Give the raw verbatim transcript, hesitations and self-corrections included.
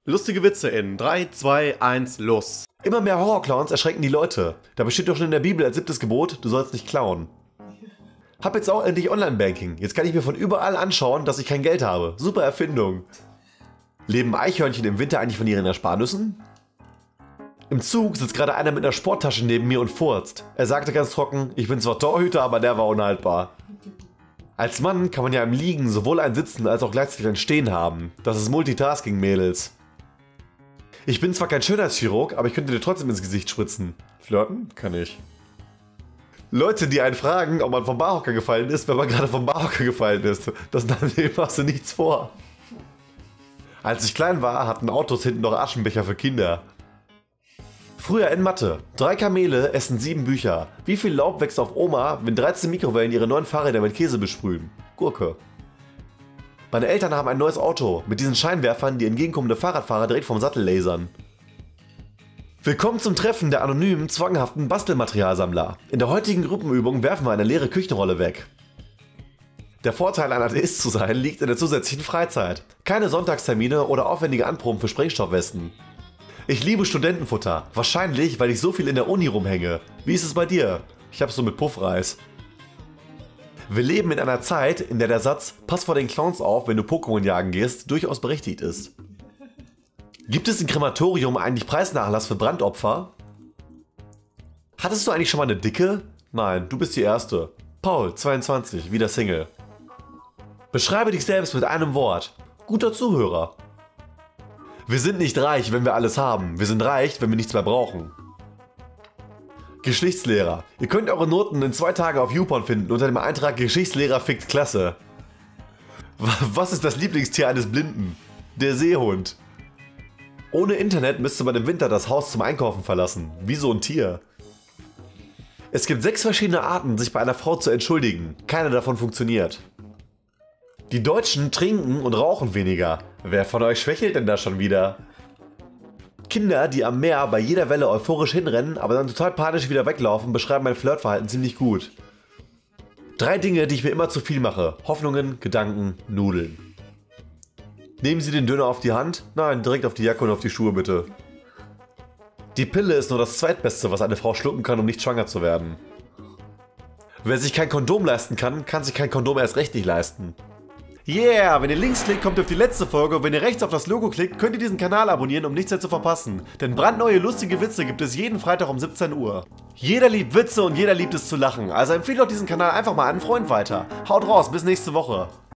Lustige Witze in drei, zwei, eins, los. Immer mehr Horrorclowns erschrecken die Leute. Da steht doch schon in der Bibel als siebtes Gebot, du sollst nicht klauen. Hab jetzt auch endlich Online-Banking. Jetzt kann ich mir von überall anschauen, dass ich kein Geld habe. Super Erfindung. Leben Eichhörnchen im Winter eigentlich von ihren Ersparnüssen? Im Zug sitzt gerade einer mit einer Sporttasche neben mir und furzt. Er sagte ganz trocken, ich bin zwar Torhüter, aber der war unhaltbar. Als Mann kann man ja im Liegen sowohl ein Sitzen als auch gleichzeitig ein Stehen haben. Das ist Multitasking, Mädels. Ich bin zwar kein Schönheitschirurg, aber ich könnte dir trotzdem ins Gesicht spritzen. Flirten? Kann ich. Leute, die einen fragen, ob man vom Barhocker gefallen ist, wenn man gerade vom Barhocker gefallen ist. Das dem machst du nichts vor. Als ich klein war, hatten Autos hinten noch Aschenbecher für Kinder. Früher in Mathe. Drei Kamele essen sieben Bücher. Wie viel Laub wächst auf Oma, wenn dreizehn Mikrowellen ihre neuen Fahrräder mit Käse besprühen? Gurke. Meine Eltern haben ein neues Auto mit diesen Scheinwerfern, die entgegenkommende Fahrradfahrer direkt vom Sattel lasern. Willkommen zum Treffen der anonymen, zwanghaften Bastelmaterialsammler. In der heutigen Gruppenübung werfen wir eine leere Küchenrolle weg. Der Vorteil, ein Atheist zu sein, liegt in der zusätzlichen Freizeit. Keine Sonntagstermine oder aufwendige Anproben für Sprengstoffwesten. Ich liebe Studentenfutter. Wahrscheinlich, weil ich so viel in der Uni rumhänge. Wie ist es bei dir? Ich hab's so mit Puffreis. Wir leben in einer Zeit, in der der Satz "Pass vor den Clowns auf, wenn du Pokémon jagen gehst" durchaus berechtigt ist. Gibt es im Krematorium eigentlich Preisnachlass für Brandopfer? Hattest du eigentlich schon mal eine Dicke? Nein, du bist die Erste. Paul, zweiundzwanzig, wieder Single. Beschreibe dich selbst mit einem Wort. Guter Zuhörer. Wir sind nicht reich, wenn wir alles haben. Wir sind reich, wenn wir nichts mehr brauchen. Geschichtslehrer. Ihr könnt eure Noten in zwei Tagen auf YouPorn finden unter dem Eintrag Geschichtslehrer fickt Klasse. Was ist das Lieblingstier eines Blinden? Der Seehund. Ohne Internet müsste man im Winter das Haus zum Einkaufen verlassen. Wie so ein Tier. Es gibt sechs verschiedene Arten, sich bei einer Frau zu entschuldigen. Keine davon funktioniert. Die Deutschen trinken und rauchen weniger. Wer von euch schwächelt denn da schon wieder? Kinder, die am Meer bei jeder Welle euphorisch hinrennen, aber dann total panisch wieder weglaufen, beschreiben mein Flirtverhalten ziemlich gut. Drei Dinge, die ich mir immer zu viel mache. Hoffnungen, Gedanken, Nudeln. Nehmen Sie den Döner auf die Hand? Nein, direkt auf die Jacke und auf die Schuhe bitte. Die Pille ist nur das Zweitbeste, was eine Frau schlucken kann, um nicht schwanger zu werden. Wer sich kein Kondom leisten kann, kann sich kein Kondom erst recht nicht leisten. Yeah, wenn ihr links klickt, kommt ihr auf die letzte Folge und wenn ihr rechts auf das Logo klickt, könnt ihr diesen Kanal abonnieren, um nichts mehr zu verpassen. Denn brandneue lustige Witze gibt es jeden Freitag um siebzehn Uhr. Jeder liebt Witze und jeder liebt es zu lachen, also empfehlt doch diesen Kanal einfach mal an einen Freund weiter. Haut raus, bis nächste Woche.